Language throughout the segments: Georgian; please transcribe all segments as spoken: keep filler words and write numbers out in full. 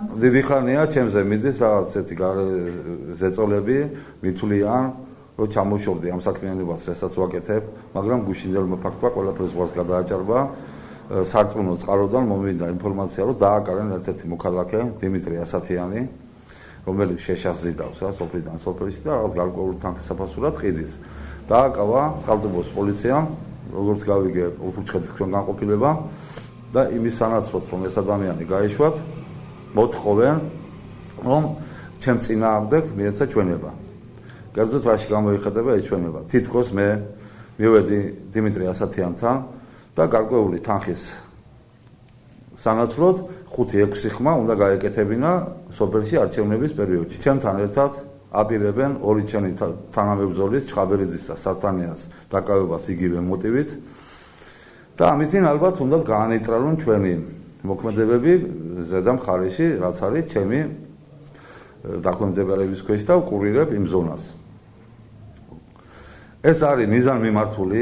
დიდი ხანია ჩემზე მიდის რაღაც ესეთი ზეწოლები მithulიან რომ ჩამოშორდი ამ საქმიანობას რასაც ვაკეთებ, მაგრამ გუშინდელმა ფაქტმა ყველაფერს ზღვას გადააჭარბა. სარწმუნო წყაროდან მომივიდა ინფორმაცია, რომ დააკარენ ერთ-ერთი მოქალაქე, დიმიტრი ასათიანი, რომელიც შეშას ზიდავს რა სოფლიდან სოფელში და რაღაც გარკვეულ თანხისაფასურად ყიდის. დააკავა წყალტუბოს პოლიციამ, როგორც გავიგე, ოფურჩხეთის თქვენ განყოფილება და იმის სანაცვლოდ, რომ ეს ადამიანი გაეშვათ, მოთხოვენ, რომ ჩემ წინააღმდეგ მიეცა ჩვენება. კერძოდ რაში გამოიხატება ეს ჩვენება? თითქოს მე მივედი დიმიტრი ასათიანთან და გარკვეული თანხის სანაცვლოდ ხუთი ექვსი ხმა უნდა გაეკეთებინა სოფელში არჩევნების პერიოდში. ჩემთან ერთად აპირებენ ორი ჩემი თანამებრძოლის ჩხაბერიძის და სართანიას დაკავებას იგივე მოტივით და ამითინ ალბათ უნდა გაანეიტრალონ ჩვენი მოქმედებები ზედა მხარეში, რაც არის ჩემი დაქვემდებარების ქვეშ და ვკურირებ იმ ზონას. ეს არის მიზანმიმართული,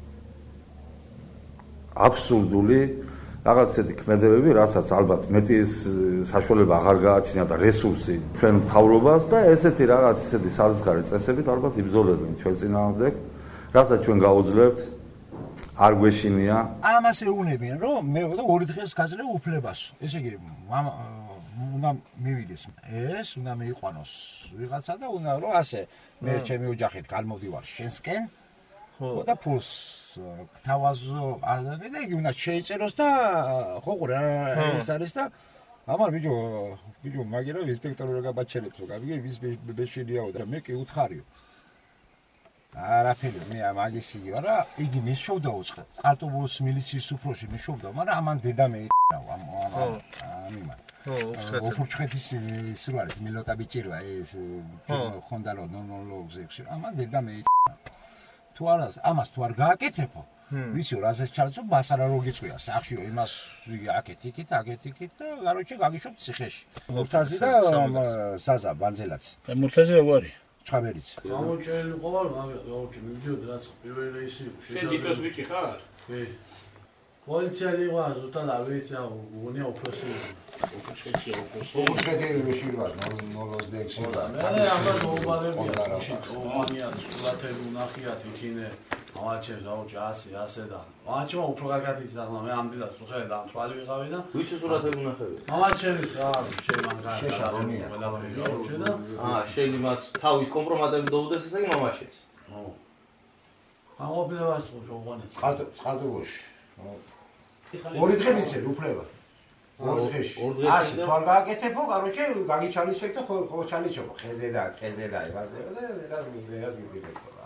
აბსურდული რაღაც ესეთი ქმედებები, რასაც ალბათ მეტი საშუალება აღარ გააჩნია და რესურსი ჩვენ მთავრობას და ესეთი რაღაც ესეთი საზღარი წესებით ალბათ იბრძოლებენ ჩვენ წინააღმდეგ, რასაც ჩვენ გაუძლებთ, არ გვეშინია. ამას ეუბნებიან, რომ მე ორი დღეს გაძლევ უფლებას. ესე იგი, უნდა მივიდეს ეს, უნდა მიიყვანოს ვიღაცა და უნდა რომ ასე მე ჩემი ოჯახით გამოვდივარ შენსკენ და ფულს გთავაზო და იგი უნდა შეიწეროს და ხო ყურე ეს არის და ამარ ბიჭო ბიჭო მაგერა ინსპექტორი რა გაბაჩერებს რა გავიგე ის ბეშინიაო და მე კი უთხარიო არაფერი მე მაგისი ვარა იგი მისშოვდა უცხო კარტობოს მილიციის სუფროში მისშოვდა მაგრამ ამან დედა მე ამ ამ იმან ოფურჩხეთის ის რა არის მილოტა ბიჭირვა ეს ხონდალო ნორმოლოგზექსი ამან დედა მე თუ არა ამას თუ არ გააკეთებო ვიცი რაზეც ჩარწო მასარა რო გიწვია სახშიო იმას აკეთ იქით აკეთ იქით და გაროჩე გაგიშობ ციხეში მურთაზი და ზაზა ბანძელაცი მურთაზი როგორ არის ჩხაბერიც გამოჩენილი ყოვალ მაგრამ გამოჩე მივიდიოდი რაც პირველ რეისი შენ თვითონ ვიკი ხარ კი პოლიციელი იყო ზუსტად ავეიცი უგონია უფროსი ოფურჩხეთი ოფურჩხეთი ოფურჩხეთი ვარ ნოლოსდექსი ვარ მე ამას მოუბარებია შეკომანია სულათები უნახიათ იქინე მამაჩემ დაუჭა ასე ასე და მამაჩემ უფრო კარგად იცოდა მე ამდენად უხერე და თვალი ვიყავი და ვისი სურათები უნახები მამაჩემი რა შენ მანგა შეშარონია ყველაფერი გაუჩე და აა შენი მათ თავის კომპრომატები დაუდეს ესე იგი მამაშენს ხო გამოფილებას უყონეთ წყალტუბოში ორი დღე მისცემ უფლება. ორი დღეში. ასე თუ არ გააკეთებო, კაროჩე გაგიჩალიჩებ და ხო ჩალიჩებო ხეზე და ხეზე და იმაზე და რას მიგდას მიგდებო რა.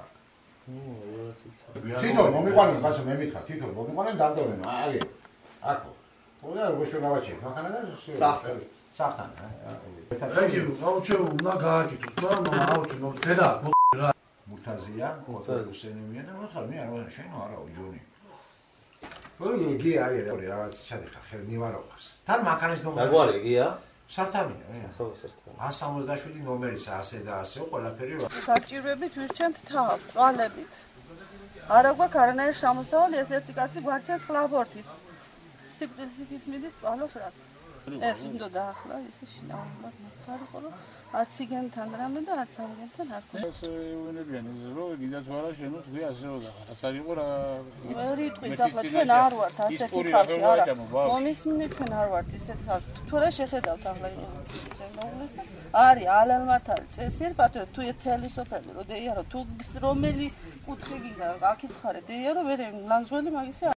თვითონ მომიყვანენ, ბასო მე მითხრა, თვითონ მომიყვანენ დამდოვენ, აგე. აქო. უნდა როგორშონავაჩე, ხახანა და სახთან. სახთან. აგი, გაუჩე უნდა გააკეთოს, და მამა აუჩე, მო დედა, მო რა. მურთაზია, ხოთარუსენიმია და მოხარ მე არ ვარ შენ არა ჯონი. ორი გია არის რაღაც ჩადიხარ ხელ ნივარობას. თან მანქანის ნომერი. დაგვარი გია? სართანია, ხო, სართანი. ას სამოცდაშვიდი ნომერისა ასე და ასე ყველაფერი. საჭიროებით ვირჩენთ თავს, წვალებით. არა გვაქვს არანაირი შემოსავალი, ეს ერთი კაცი გვარჩენს ხლაბორთით. სიკვდილით მიდის წვალოს რაც. ეს უნდა დაახლა, ესე შინაურმა მოხარიყო, რომ არც იგენთან რამე და არც ამგენთან არ ქონდა. ეს უუნებიან ის რომ გიდაც ვარა შენო თქვი ასეო და რაც არის ყო რა ვერ იტყვის ახლა ჩვენ არ ვართ ასეთი ხალხი არა მომისმინე ჩვენ არ ვართ ისეთ ხალხი თუ რა შეხედავთ ახლა შემოვლეს არის ალალმართალი წესი ბატონო თუ ეთელი სოფელი რო დეიარო თუ რომელი კუთხე გინდა აკითხარე დეიარო ვერ ლანძველი მაგისი